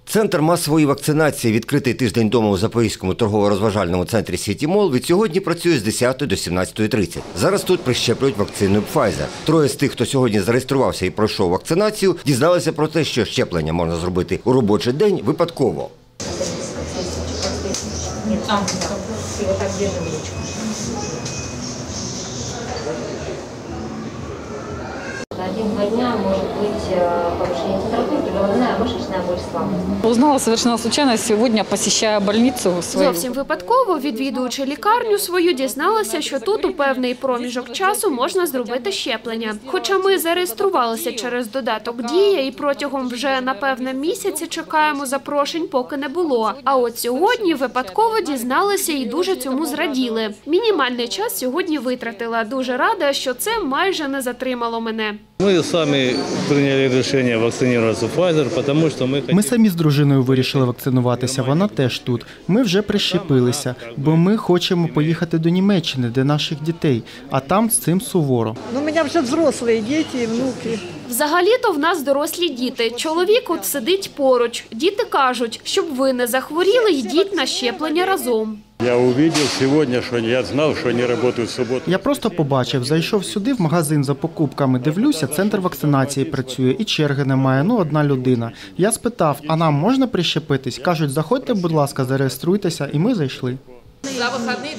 Центр масової вакцинації, відкритий тиждень тому у Запорізькому торгово-розважальному центрі «Сіті-Мол», від сьогодні працює з 10 до 17:30. Зараз тут прищеплюють вакциною Pfizer. Троє з тих, хто сьогодні зареєструвався і пройшов вакцинацію, дізналися про те, що щеплення можна зробити у робочий день випадково. Один-два дня может быть повышение температуры, головная, мышечная боль, слабость. Узнала совершенно случайно сегодня, посещая больницу свою. Зовсім випадково, відвідуючи лікарню свою, дізналася, що тут у певний проміжок часу можна зробити щеплення. Хоча ми зареєструвалися через додаток «Дія» і протягом вже, напевне, місяця чекаємо запрошень, поки не було. А от сьогодні випадково дізналися і дуже цьому зраділи. Мінімальний час сьогодні витратила. Дуже рада, що це майже не затримало мене. Ми самі прийняли рішення вакцинуватися Pfizer, тому що ми самі з дружиною вирішили вакцинуватися, вона теж тут. Ми вже прищепилися, бо ми хочемо поїхати до Німеччини, де наших дітей, а там з цим суворо. У мене вже дорослі діти і внуки. Взагалі-то в нас дорослі діти. Чоловік от сидить поруч. Діти кажуть, щоб ви не захворіли, йдіть на щеплення разом. Я побачив сьогодні, що я знав, що вони працюють в суботу. Я просто побачив, зайшов сюди в магазин за покупками, дивлюся, центр вакцинації працює і черги немає, одна людина. Я спитав, а нам можна прищепитись? Кажуть, заходьте, будь ласка, зареєструйтеся, і ми зайшли. За вихідні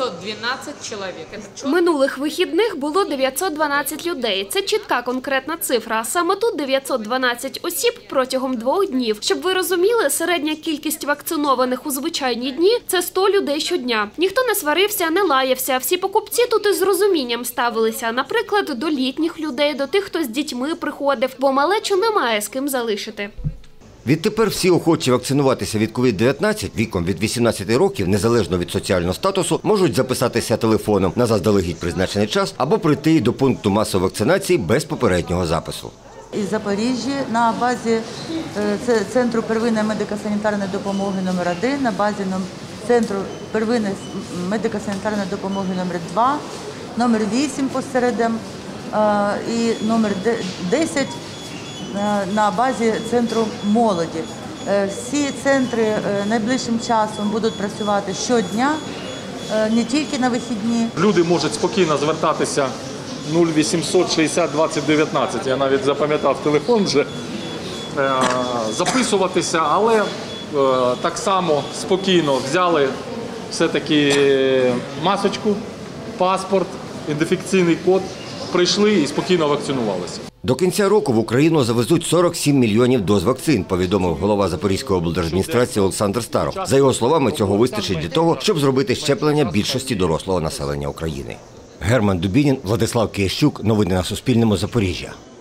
912 чоловік. Минулих вихідних було 912 людей. Це чітка конкретна цифра. Саме тут 912 осіб протягом 2 днів. Щоб ви розуміли, середня кількість вакцинованих у звичайні дні – це 100 людей щодня. Ніхто не сварився, не лаявся. Всі покупці тут із розумінням ставилися. Наприклад, до літніх людей, до тих, хто з дітьми приходив, бо малечу немає з ким залишити. Відтепер всі охочі вакцинуватися від COVID-19 віком від 18 років, незалежно від соціального статусу, можуть записатися телефоном на заздалегідь призначений час або прийти до пункту масової вакцинації без попереднього запису. Із Запоріжжя на базі Центру первинної медико-санітарної допомоги номер 1, на базі Центру первинної медико-санітарної допомоги номер 2, номер 8 посередам і номер 10 на базі Центру молоді. Всі центри найближчим часом будуть працювати щодня, не тільки на вихідні. Люди можуть спокійно звертатися 0800 60 20 19, я навіть запам'ятав телефон вже, записуватися, але так само спокійно взяли все-таки масочку, паспорт, ідентифікаційний код, прийшли і спокійно вакцинувалися. До кінця року в Україну завезуть 47 мільйонів доз вакцин, повідомив голова Запорізької облдержадміністрації Олександр Старов. За його словами, цього вистачить для того, щоб зробити щеплення більшості дорослого населення України. Герман Дубінін, Владислав Киящук. Новини на Суспільному. Запоріжжя.